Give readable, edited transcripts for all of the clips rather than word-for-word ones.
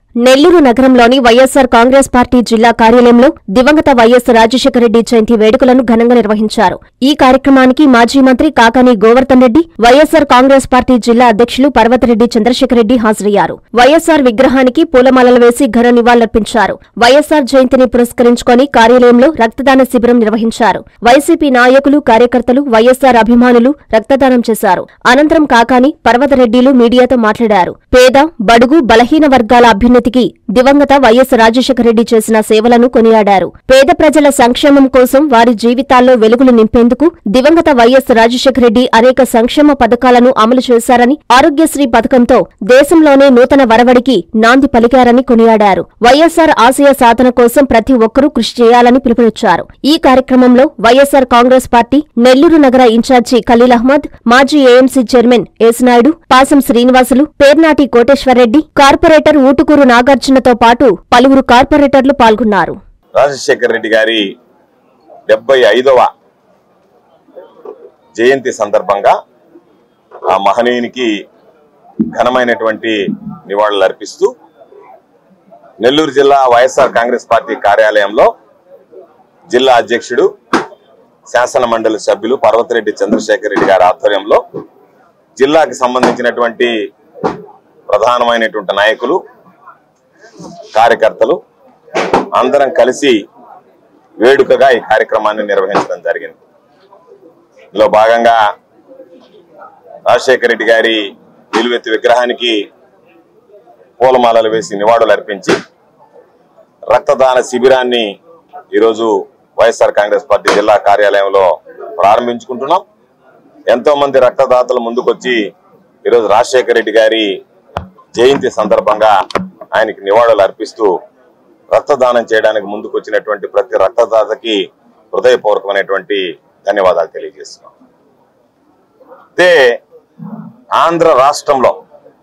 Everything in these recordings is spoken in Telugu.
నెల్లూరు నగరంలోని వైఎస్సార్ కాంగ్రెస్ పార్టీ జిల్లా కార్యాలయంలో దివంగత వైఎస్ రాజశేఖర రెడ్డి జయంతి వేడుకలను ఘనంగా నిర్వహించారు. ఈ కార్యక్రమానికి మాజీ మంత్రి కాకాని గోవర్ధన్ రెడ్డి, వైఎస్సార్ కాంగ్రెస్ పార్టీ జిల్లా అధ్యక్షులు పర్వతరెడ్డి చంద్రశేఖర్ రెడ్డి హాజరయ్యారు. వైఎస్సార్ విగ్రహానికి పూలమాలలు వేసి ఘన నివాళులర్పించారు. వైఎస్సార్ జయంతిని పురస్కరించుకొని కార్యాలయంలో రక్తదాన శిబిరం నిర్వహించారు. వైసీపీ నాయకులు, కార్యకర్తలు, వైఎస్సార్ అభిమానులు రక్తదానం చేశారు. అనంతరం కాకాని, పర్వతరెడ్డిలు మీడియాతో మాట్లాడారు. పేద, బడుగు, బలహీన వర్గాల అభ్యున్నతికి దివంగత వైఎస్ రాజశేఖర రెడ్డి చేసిన సేవలను కొనియాడారు. పేద ప్రజల సంక్షేమం కోసం వారి జీవితాల్లో వెలుగులు నింపేందుకు దివంగత వైఎస్ రాజశేఖర రెడ్డి అనేక సంక్షేమ పథకాలను అమలు చేశారని, ఆరోగ్యశ్రీ పథకంతో దేశంలోనే నూతన వరవడికి నాంది పలికారని కొనియాడారు. వైఎస్సార్ ఆశయ సాధన కోసం ప్రతి ఒక్కరూ కృషి చేయాలని పిలుపునిచ్చారు. ఈ కార్యక్రమంలో వైఎస్సార్ కాంగ్రెస్ పార్టీ నెల్లూరు నగర ఇన్ఛార్జి ఖలీల్ అహ్మద్, మాజీ AMC chairman Yesunaidu, Pasam Srinivasulu, Pernati Koteswarreddy, corporator Utukuru నాగార్జునతో పాటు పలువురు కార్పొరేటర్లు పాల్గొన్నారు. రాజశేఖర రెడ్డి గారి 75వ జయంతి సందర్భంగా ఆ మహనీయునికి ఘనమైనటువంటి నివాళులు అర్పిస్తూ నెల్లూరు జిల్లా వైఎస్ఆర్ కాంగ్రెస్ పార్టీ కార్యాలయంలో జిల్లా అధ్యక్షుడు, శాసన మండలి సభ్యులు పర్వతరెడ్డి చంద్రశేఖర్ రెడ్డి గారి ఆధ్వర్యంలో జిల్లాకి సంబంధించినటువంటి ప్రధానమైనటువంటి నాయకులు, కార్యకర్తలు అందరం కలిసి వేడుకగా ఈ కార్యక్రమాన్ని నిర్వహించడం జరిగింది. ఇందులో భాగంగా రాజశేఖర రెడ్డి గారి నిలువెత్తు విగ్రహానికి పూలమాలలు వేసి నివాళులు అర్పించి రక్తదాన శిబిరాన్ని ఈరోజు వైఎస్ఆర్ కాంగ్రెస్ పార్టీ జిల్లా కార్యాలయంలో ప్రారంభించుకుంటున్నాం. ఎంతో మంది రక్తదాతలు ముందుకొచ్చి ఈరోజు రాజశేఖర రెడ్డి గారి జయంతి సందర్భంగా ఆయనకి నివాళులు అర్పిస్తూ రక్తదానం చేయడానికి ముందుకు వచ్చినటువంటి ప్రతి రక్తదాతకి హృదయపూర్వకమైనటువంటి ధన్యవాదాలు తెలియజేస్తున్నాం. అయితే ఆంధ్ర రాష్ట్రంలో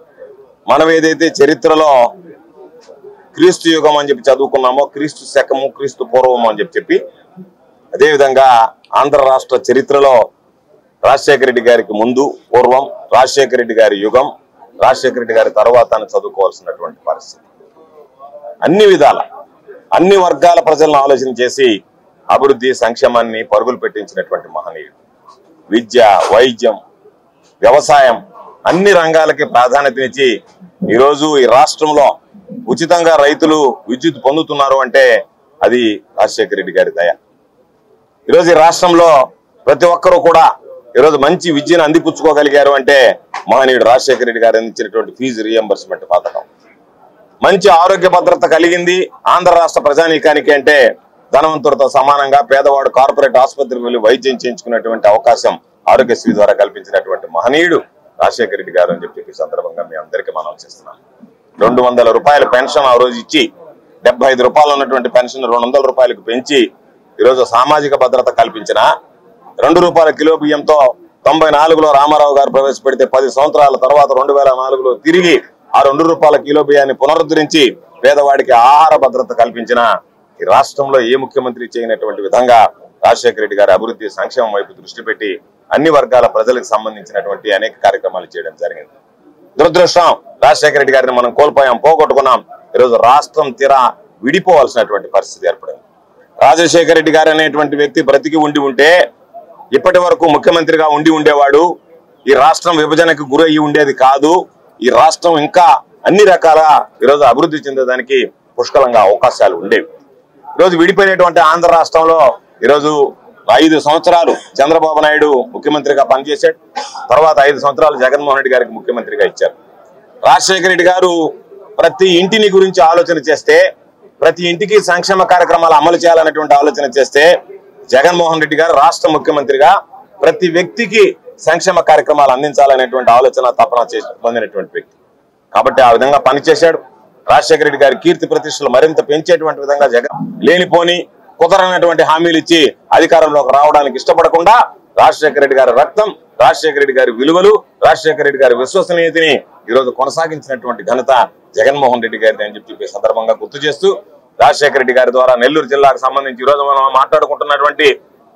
మనం ఏదైతే చరిత్రలో క్రీస్తు యుగం అని చెప్పి చదువుకున్నామో, క్రీస్తు శకము, క్రీస్తు పూర్వము అని చెప్పి అదేవిధంగా ఆంధ్ర రాష్ట్ర చరిత్రలో రాజశేఖర రెడ్డి గారికి ముందు, పూర్వం, రాజశేఖర రెడ్డి గారి యుగం, రాజశేఖర రెడ్డి గారి తర్వాత చదువుకోవాల్సినటువంటి పరిస్థితి. అన్ని విధాల అన్ని వర్గాల ప్రజలను ఆలోచన చేసి అభివృద్ధి, సంక్షేమాన్ని పరుగులు పెట్టించినటువంటి మహనీయుడు. విద్య, వైద్యం, వ్యవసాయం అన్ని రంగాలకి ప్రాధాన్యతనిచ్చి ఈరోజు ఈ రాష్ట్రంలో ఉచితంగా రైతులు విద్యుత్ పొందుతున్నారు అంటే అది రాజశేఖర రెడ్డి గారి దయ. ఈరోజు ఈ రాష్ట్రంలో ప్రతి ఒక్కరూ కూడా ఈరోజు మంచి విద్యను అందిపుచ్చుకోగలిగారు అంటే మహనీయుడు రాజశేఖర రెడ్డి గారు అందించినటువంటి ఫీజు రీఎంబర్స్మెంట్ పథకం. మంచి ఆరోగ్య భద్రత కలిగింది ఆంధ్ర రాష్ట్ర ప్రజానీకానికి అంటే ధనవంతులతో సమానంగా పేదవాడు కార్పొరేట్ ఆసుపత్రికి వెళ్లి వైద్యం చేయించుకునేటువంటి అవకాశం ఆరోగ్యశ్రీ ద్వారా కల్పించినటువంటి మహనీయుడు రాజశేఖర రెడ్డి గారు అని చెప్పి సందర్భంగా మీ అందరికీ మనం చేస్తున్నాం. 200 రూపాయల పెన్షన్ ఆ రోజు ఇచ్చి 75 రూపాయలు ఉన్నటువంటి పెన్షన్ 200 రూపాయలకు పెంచి ఈరోజు సామాజిక భద్రత కల్పించిన 2 రూపాయల కిలో బియ్యంతో 94లో రామారావు గారు ప్రవేశపెడితే 10 సంవత్సరాల తర్వాత 2004లో తిరిగి ఆ 2 రూపాయల కిలో బియ్యాన్ని పునరుద్ధరించి పేదవాడికి ఆహార భద్రత కల్పించిన ఈ రాష్ట్రంలో ఏ ముఖ్యమంత్రి చేయనటువంటి విధంగా రాజశేఖర రెడ్డి గారి అభివృద్ధి, సంక్షేమం వైపు దృష్టి పెట్టి అన్ని వర్గాల ప్రజలకు సంబంధించినటువంటి అనేక కార్యక్రమాలు చేయడం జరిగింది. దురదృష్టం రాజశేఖర రెడ్డి గారిని మనం కోల్పోయాం, పోగొట్టుకున్నాం. ఈరోజు రాష్ట్రం తీరా విడిపోవాల్సినటువంటి పరిస్థితి ఏర్పడింది. రాజశేఖర రెడ్డి గారు అనేటువంటి వ్యక్తి బ్రతికి ఉంటే ఇప్పటి వరకు ముఖ్యమంత్రిగా ఉండేవాడు. ఈ రాష్ట్రం విభజనకు గురి అయ్యి ఉండేది కాదు. ఈ రాష్ట్రం ఇంకా అన్ని రకాలుగా ఈరోజు అభివృద్ధి చెందేదానికి పుష్కలంగా అవకాశాలు ఉండేవి. ఈరోజు విడిపోయినటువంటి ఆంధ్ర రాష్ట్రంలో ఈరోజు 5 సంవత్సరాలు చంద్రబాబు నాయుడు ముఖ్యమంత్రిగా పనిచేశాడు. తర్వాత 5 సంవత్సరాలు జగన్మోహన్ రెడ్డి గారికి ముఖ్యమంత్రిగా ఇచ్చారు. రాజశేఖర రెడ్డి గారు ప్రతి ఇంటిని గురించి ఆలోచన చేస్తే, ప్రతి ఇంటికి సంక్షేమ కార్యక్రమాలు అమలు చేయాలనేటువంటి ఆలోచన చేస్తే, జగన్మోహన్ రెడ్డి గారు రాష్ట్ర ముఖ్యమంత్రిగా ప్రతి వ్యక్తికి సంక్షేమ కార్యక్రమాలు అందించాలనేటువంటి ఆలోచన, తపన పొందినటువంటి వ్యక్తి కాబట్టి ఆ విధంగా పనిచేశాడు. రాజశేఖర రెడ్డి గారి కీర్తి ప్రతిష్టలు మరింత పెంచేటువంటి విధంగా జగన్ లేనిపోని కుదరనటువంటి హామీలు ఇచ్చి అధికారంలోకి రావడానికి ఇష్టపడకుండా రాజశేఖర రెడ్డి గారి రక్తం, రాజశేఖర రెడ్డి గారి విలువలు, రాజశేఖర రెడ్డి గారి విశ్వసనీయతని ఈరోజు కొనసాగించినటువంటి ఘనత జగన్మోహన్ రెడ్డి గారిని అని చెప్పి సందర్భంగా గుర్తు చేస్తూ, రాజశేఖర రెడ్డి గారి ద్వారా నెల్లూరు జిల్లాకు సంబంధించి ఈరోజు మనం మాట్లాడుకుంటున్నటువంటి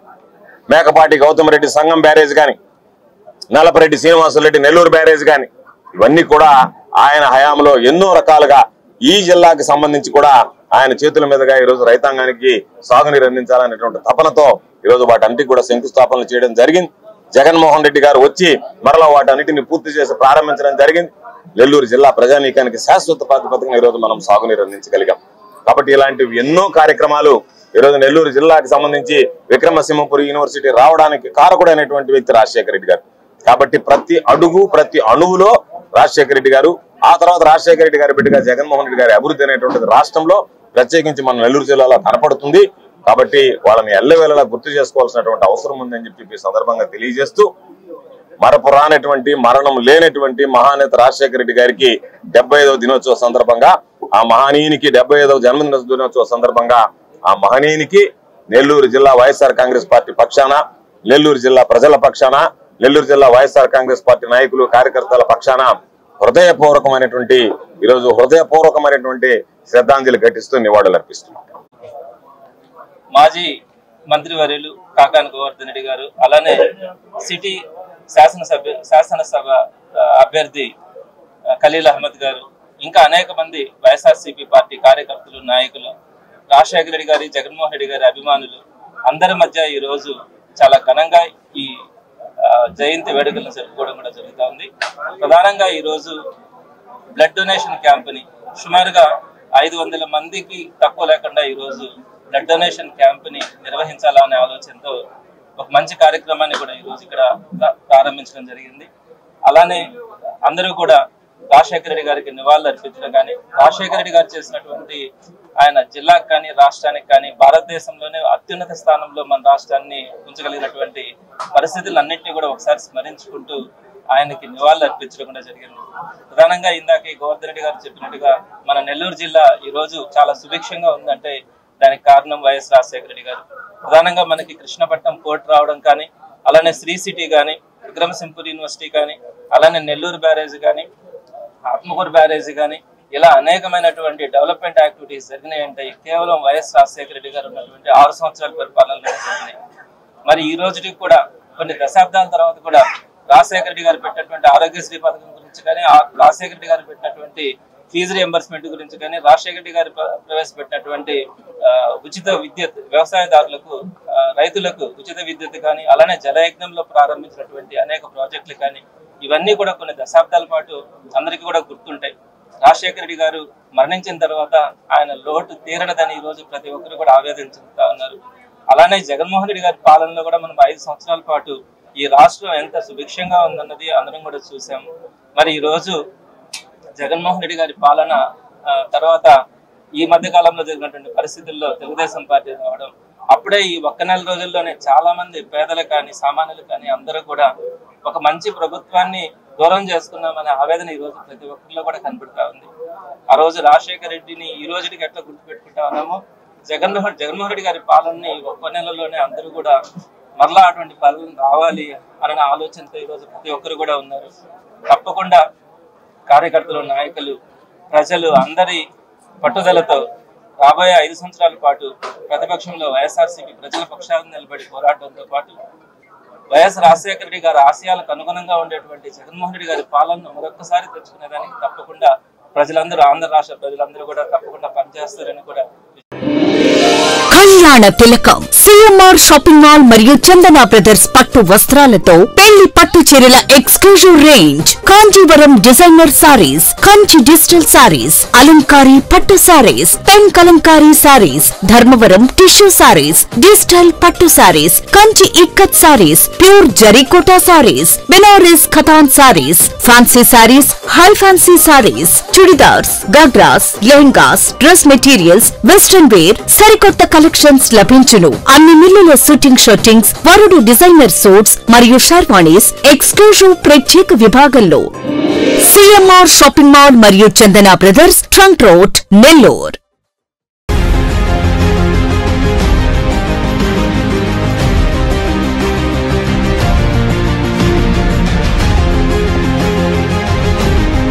మేకపాటి గౌతమ్ రెడ్డి సంగం బ్యారేజ్ కానీ, నలపరెడ్డి శ్రీనివాసరెడ్డి నెల్లూరు బ్యారేజ్ కానీ, ఇవన్నీ కూడా ఆయన హయాంలో ఎన్నో రకాలుగా ఈ జిల్లాకి సంబంధించి కూడా ఆయన చేతుల మీదుగా ఈ రోజు రైతాంగానికి సాగునీరు అందించాలనేటువంటి తపనతో ఈ రోజు వాటన్నిటికి కూడా శంకుస్థాపనలు చేయడం జరిగింది. జగన్మోహన్ రెడ్డి గారు వచ్చి మరలా వాటన్నిటిని పూర్తి చేసి ప్రారంభించడం జరిగింది. నెల్లూరు జిల్లా ప్రజానీకానికి శాశ్వత ప్రాతిపదికన ఈ రోజు మనం సాగునీరు అందించగలిగాం. కాబట్టి ఇలాంటివి ఎన్నో కార్యక్రమాలు ఈ రోజు నెల్లూరు జిల్లాకి సంబంధించి విక్రమసింహపురి యూనివర్సిటీ రావడానికి కారకుడైనటువంటి వ్యక్తి రాజశేఖర రెడ్డి గారు. కాబట్టి ప్రతి అడుగు ప్రతి అణువులో రాజశేఖర రెడ్డి గారు, ఆ తర్వాత రాజశేఖర రెడ్డి గారి బిడ్డగా జగన్మోహన్ రెడ్డి గారి అభివృద్ధి అనేటువంటిది రాష్ట్రంలో ప్రత్యేకించి మన నెల్లూరు జిల్లాలో కనపడుతుంది. కాబట్టి వాళ్ళని ఎల్లవేళలా గుర్తు చేసుకోవాల్సినటువంటి అవసరం ఉందని చెప్పి ఈ సందర్భంగా తెలియజేస్తూ, మరపురానటువంటి మరణం లేనటువంటి మహానేత రాజశేఖర రెడ్డి గారికి 75వ దినోత్సవ సందర్భంగా, ఆ మహనీయునికి 75వ జన్మదిన దినోత్సవ సందర్భంగా ఆ మహనీయునికి నెల్లూరు జిల్లా వైఎస్ఆర్ కాంగ్రెస్ పార్టీ పక్షాన, నెల్లూరు జిల్లా ప్రజల పక్షాన, నెల్లూరు జిల్లా వైఎస్ఆర్ కాంగ్రెస్ పార్టీ నాయకులు కార్యకర్తల పక్షాన హృదయపూర్వకమైనటువంటి శ్రద్ధాంజలి ఘటిస్తూ నివాళులు అర్పిస్తున్నాం. మాజీ మంత్రివర్యులు కాకాని గోవర్ధన్ రెడ్డి గారు, అలానే సిటీ శాసనసభ అభ్యర్థి ఖలీల్ అహ్మద్ గారు, ఇంకా అనేక మంది వైఎస్ఆర్సీపీ పార్టీ కార్యకర్తలు, నాయకులు, రాజశేఖర రెడ్డి గారి, జగన్మోహన్ రెడ్డి గారి అభిమానులు అందరి మధ్య ఈ రోజు చాలా ఘనంగా ఈ జయంతి వేడుకలను జరుపుకోవడం కూడా జరుగుతూ ఉంది. ప్రధానంగా ఈ రోజు బ్లడ్ డొనేషన్ క్యాంపుని సుమారుగా 500 మందికి తక్కువ లేకుండా ఈ రోజు బ్లడ్ డొనేషన్ క్యాంపుని నిర్వహించాలనే ఆలోచనతో ఒక మంచి కార్యక్రమాన్ని కూడా ఈ రోజు ఇక్కడ ప్రారంభించడం జరిగింది. అలానే అందరూ కూడా రాజశేఖర రెడ్డి గారికి నివాళులు అర్పించడం కానీ, రాజశేఖర రెడ్డి గారు చేసినటువంటి ఆయన జిల్లాకు కానీ రాష్ట్రానికి కానీ భారతదేశంలోనే అత్యున్నత స్థానంలో మన రాష్ట్రాన్ని ఉంచగలిగినటువంటి పరిస్థితులన్నింటినీ కూడా ఒకసారి స్మరించుకుంటూ ఆయనకి నివాళులు అర్పించడం కూడా జరిగింది. ప్రధానంగా ఇందాక గోవర్ధన్ రెడ్డి గారు చెప్పినట్టుగా మన నెల్లూరు జిల్లా ఈ రోజు చాలా సుభిక్షంగా ఉందంటే దానికి కారణం వైఎస్ రాజశేఖర రెడ్డి గారు. ప్రధానంగా మనకి కృష్ణపట్నం పోర్ట్ రావడం కానీ, అలానే శ్రీ సిటీ కానీ, విక్రమసింహపురి యూనివర్సిటీ కానీ, అలానే నెల్లూరు బ్యారేజ్ కానీ, ఆత్మకూరు బ్యారేజ్ కానీ, ఇలా అనేకమైనటువంటి డెవలప్మెంట్ యాక్టివిటీస్ జరిగినాయంటే కేవలం వైఎస్ రాజశేఖర రెడ్డి గారు ఉన్నటువంటి 6 సంవత్సరాల పరిపాలనలో జరిగినాయి. మరి ఈ రోజుకి కూడా కొన్ని దశాబ్దాల తర్వాత కూడా రాజశేఖర రెడ్డి గారు పెట్టినటువంటి ఆరోగ్యశ్రీ పథకం గురించి కానీ, రాజశేఖర రెడ్డి గారు పెట్టినటువంటి ఫీజు రియంబర్స్మెంట్ గురించి కానీ, రాజశేఖర రెడ్డి గారు ప్రవేశపెట్టినటువంటి ఉచిత విద్యుత్ వ్యవసాయదారులకు, రైతులకు ఉచిత విద్యుత్ కానీ, అలానే జలయజ్ఞంలో ప్రారంభించినటువంటి అనేక ప్రాజెక్టులు కానీ, ఇవన్నీ కూడా కొన్ని దశాబ్దాల పాటు అందరికీ కూడా గుర్తుంటాయి. రాజశేఖర రెడ్డి గారు మరణించిన తర్వాత ఆయన లోటు తీరడదని ఈ రోజు ప్రతి ఒక్కరు కూడా ఆవేదన చెందుతా ఉన్నారు. అలానే జగన్మోహన్ రెడ్డి గారి పాలనలో కూడా మనం 5 సంవత్సరాల పాటు ఈ రాష్ట్రం ఎంత సుభిక్షంగా ఉందన్నది అందరం కూడా చూసాము. మరి ఈ రోజు జగన్మోహన్ రెడ్డి గారి పాలన తర్వాత ఈ మధ్య కాలంలో జరిగినటువంటి పరిస్థితుల్లో తెలుగుదేశం పార్టీ రావడం, అప్పుడే ఈ 1 నెల రోజుల్లోనే చాలా మంది పేదలు కానీ, సామాన్యులు కానీ అందరూ కూడా ఒక మంచి ప్రభుత్వాన్ని దూరం చేసుకున్నామనే ఆవేదన ఈ రోజు ప్రతి ఒక్కరిలో కూడా కనబడుతూ ఉంది. ఆ రోజు రాజశేఖర రెడ్డిని ఈ రోజుకి ఎట్లా గుర్తుపెట్టుకుంటా ఉన్నామో, జగన్మోహన్ రెడ్డి గారి పాలనని 1 నెలలోనే అందరూ కూడా మరలా అటువంటి పాలన రావాలి అనే ఆలోచనతో ఈ రోజు ప్రతి ఒక్కరు కూడా ఉన్నారు. తప్పకుండా కార్యకర్తలు, నాయకులు, ప్రజలు అందరి పట్టుదలతో రాబోయే 5 సంవత్సరాల పాటు ప్రతిపక్షంలో వైఎస్ఆర్సీపీ ప్రజల పక్షాలను నిలబడి పోరాటంతో పాటు వైఎస్ రాజశేఖర రెడ్డి గారి ఆశయాలకు అనుగుణంగా ఉండేటువంటి జగన్మోహన్ రెడ్డి గారి పాలనను మరొకసారి తెచ్చుకునేదానికి తప్పకుండా ప్రజలందరూ, ఆంధ్ర రాష్ట్ర ప్రజలందరూ కూడా తప్పకుండా పనిచేస్తారని కూడా. కళ్యాణ తిలకం సిఎంఆర్ షాపింగ్ మాల్ మరియు చందన బ్రదర్స్ పట్టు వస్త్రాలతో పెళ్లి పట్టు చీరల exclusive range, Kanjeevaram designer saris, Kanchi digital saris, అలంకారీ పట్టు saris, pen kalamkari saris, Dharmavaram tissue saris, digital పట్టు saris, Kanchi ikkat saris, pure Zarikota saris, Banaras Katan saris, fancy saris, high fancy saris, churidars, ghagras, lehengas, dress materials, western wear సరికొత్త కలెక్షన్స్ లభించును. అన్ని మిల్లుల షూటింగ్ షర్టింగ్స్, వరుడు డిజైనర్ సూట్స్ మరియు షర్వాణీస్ ఎక్స్క్లూజివ్ ప్రత్యేక విభాగంలో. సిఎంఆర్ షాపింగ్ మాల్ మరియు Chandana brothers, trunk road, Nellore.